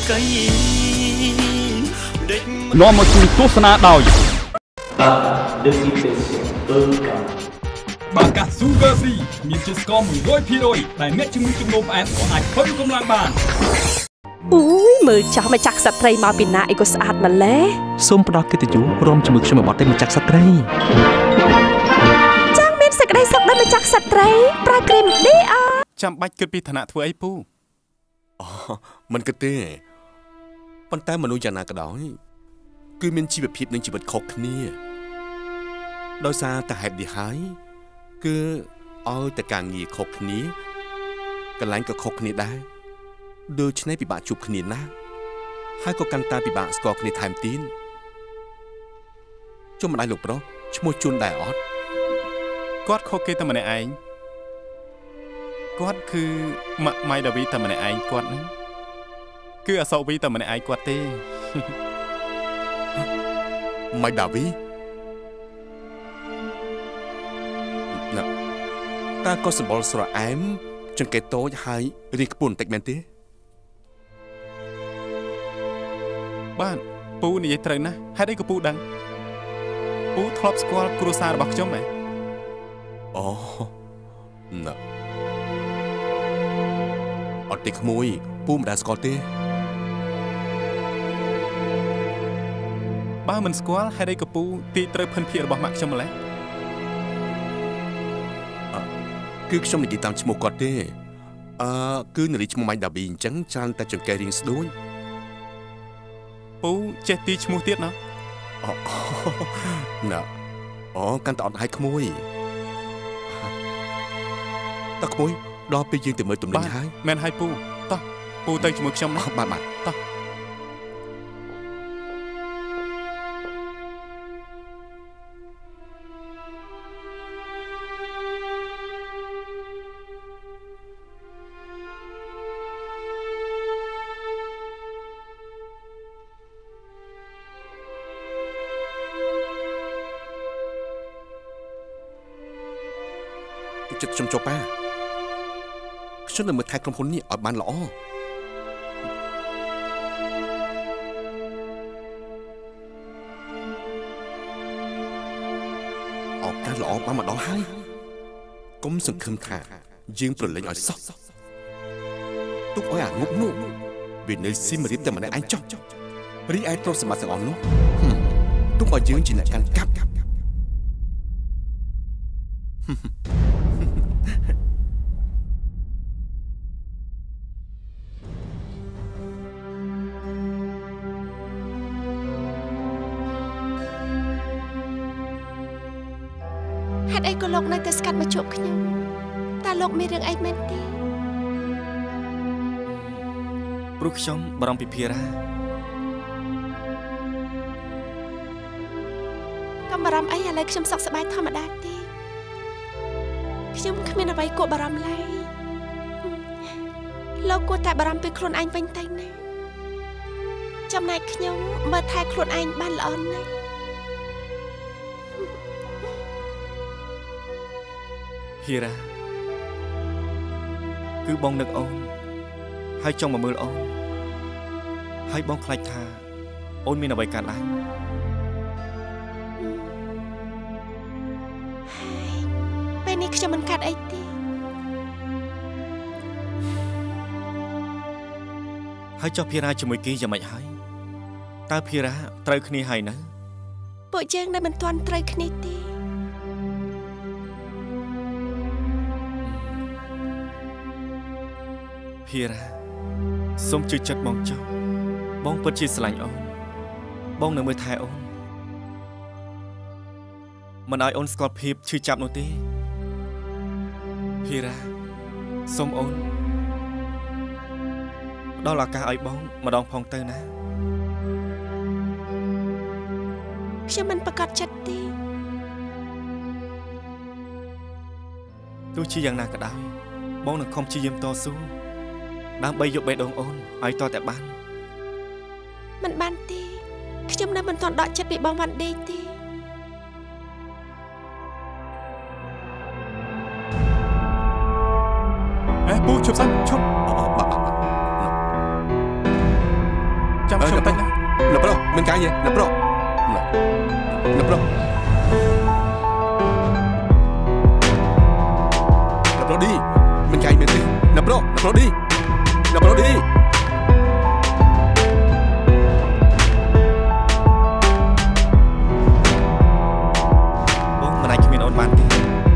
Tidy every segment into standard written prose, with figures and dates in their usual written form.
នាំមកជួយទស្សនាដោយបាកា Super Free មានជាតិស្ករ 100% ដែលអ្នកជំងឺជំងឺផ្អែមអាចធ្វើកម្លាំងបានអូយមើលចាស់ម្ចាស់ក្សត្រីមកពីណាអីក៏ស្អាតម្ល៉េះសូមផ្ដល់កិត្តិយសរួមជាមួយខ្ញុំមកតែម្ចាស់ក្សត្រីចាំមានសេចក្តីសុខដល់ម្ចាស់ក្សត្រីប្រើគ្រីម DR ចាំបាច់គិតពីឋានៈធ្វើអីពូអូមិនគិតទេប៉ុន្តែមនុស្សយ៉ាងណាក៏ដោយគឺមានជីវភាពនិងជីវិតខុសគ្នាដោយសារតែហេតុនេះហើយគឺឲ្យតែការងារខុសគ្នាកន្លែងក៏ខុសគ្នាដែរដូច្នេះពិបាកជួបគ្នាណាស់ហើយក៏កាន់តែពិបាកស្គាល់គ្នាថែមទៀតជុំម្ដាយលោកប្រុសឈ្មោះជួនដែរអត់គាត់ខុសគេតែម្នាក់ឯងគាត់គឺម៉ៃដាវីតែម្នាក់ឯងគាត់ហ្នឹងគឺអសវីតែម្នាក់ឯងគាត់ទេម៉ៃដាវីណាតើក៏សម្បល់ស្រអែមចង្កេះតូចហើយរីកខ្ពស់បន្តិចមែនទេបាទពូនិយាយត្រូវណាស់ហេតុអីក៏ពូដឹងពូធ្លាប់ស្គាល់គ្រួសាររបស់ខ្ញុំហ៎អូណាអត់ទេក្មួយពូមិនដែលស្គាល់ទេបើមិនស្គាល់ហេតុអីក៏ពូទីត្រូវភិនភាគរបស់ម៉ាក់ខ្ញុំម្ល៉េះគឺខ្ញុំនិយាយតាមឈ្មោះគាត់ទេគឺនារីឈ្មោះម៉ៃដាវីអញ្ចឹងច្រើនតែចង្កេះរៀងស្ដួយពូចេះទីឈ្មោះទៀតណាណាអូកាន់តែអត់ឲ្យក្មួយតើក្មួយដល់ពេលយើងទៅមើលទំនិញហើយមែនហើយពូតោះពូទៅជាមួយខ្ញុំណាបាទតោះចិត្តខ្ញុំចុះប៉ាខ្ញុំនឹងមើលថែក្រុមហ៊ុននេះឲ្យបានល្អឱកាសល្អបានមកដល់ហើយកុំសង្ឃឹមថាយើងប្រឡែងឲ្យសោះទុកឲ្យអាងប់នោះវានៅស៊ីមរៀបតែម្នាក់ឯងចុះរីឯទ្រព្យសម្បត្តិទាំងអស់នោះទុកឲ្យយើងជាអ្នកកាន់កាប់ហេតុអីក៏លោកនៅតែស្កាត់មកជួបខ្ញុំតើលោកមានរឿងអីមែនទេព្រោះខ្ញុំបារម្ភពីភារ៉ាកុំបារម្ភអីឥឡូវខ្ញុំសុខសប្បាយធម្មតាទេខ្ញុំគ្មានអ្វីគួរបារម្ភឡើយលោកគួរតែបារម្ភពីខ្លួនឯងវិញទៅណាចំណែកខ្ញុំមើលថែខ្លួនឯងបានល្អណាស់ភារ៉ាគឺបងនឹកអូនហើយចង់មកមើលអូនហើយបងខ្លាចថាអូនមានអ្វីកើតឡើងពេលនេះខ្ញុំមិនកាត់អីទេហើយចុះភារ៉ាជាមួយគេយ៉ាងម៉េចហើយតើភារ៉ាត្រូវគ្នាហើយនៅពួកយើងនៅមិនទាន់ត្រូវគ្នាទេភារ៉ាសូមជឿចិត្តបងចុះបងពិតជាស្រឡាញ់អូនបងនឹងមើលថែអូនមិនឲ្យអូនស្គាល់ភាពឈឺចាប់នោះទេភារ៉ាសូមអូនផ្ដល់ឱកាសឲ្យបងម្ដងផងទៅណាខ្ញុំមិនប្រកាសចិត្តទេទោះជាយ៉ាងណាក៏ដោយបងនឹងខំព្យាយាមតស៊ូដើម្បីយកបេះដូងអូនឲ្យតតែបានមិនបានទេខ្ញុំនៅមិនទាន់ដកចិត្តពីបងវ៉ាន់ដេទេពូជប់សិនជប់តាមខ្ញុំទៅណា Nè bro, mình cái gì? Nè bro. Nè bro. Nè bro đi. Mình cái mình đi. Nè bro đi. Nè bro đi. Bố mà này chỉ mình ôn bàn đi.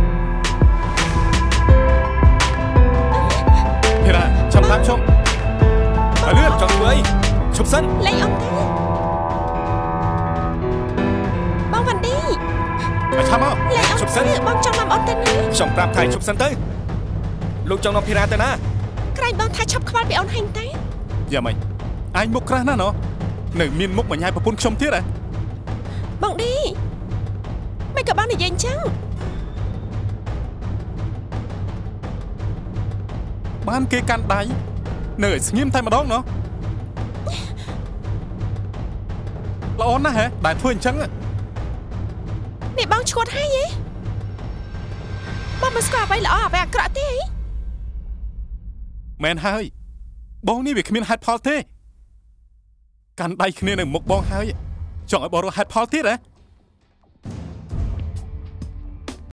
Thì là chăm tám chôm. Ở lươn Chọn người. Chụp sân. Lấy ông thế. Bông Văn đi. Mày chăm không? Lấy ông Chụp sân. thế. Bông trong làm ông tên này. Chọn prap thầy chụp sân tới. Lúc trong lòng pira tới na. Cái bông thay chọc khoan bị ông hành tới. Dạ mày. Anh múc ra nó. Nửa miên múc mà nhai bà phun chôm thiết à? Bông đi. Mày cả bông này dành chăng? Ban kê can đáy. Nửa nghiêm thay mà đón nó. Là ổn á hả? Đại phương chăng á. Nè bông chuột hay vậy? Bông mà square vậy là ở về cọ thế ấy. Mẹn hơi. Bông ní vì khmiên hạt pháo thế. Can đáy khmiên nửa múc bông hơi. Chọn ở bỏ đồ hạt pháo thiết á.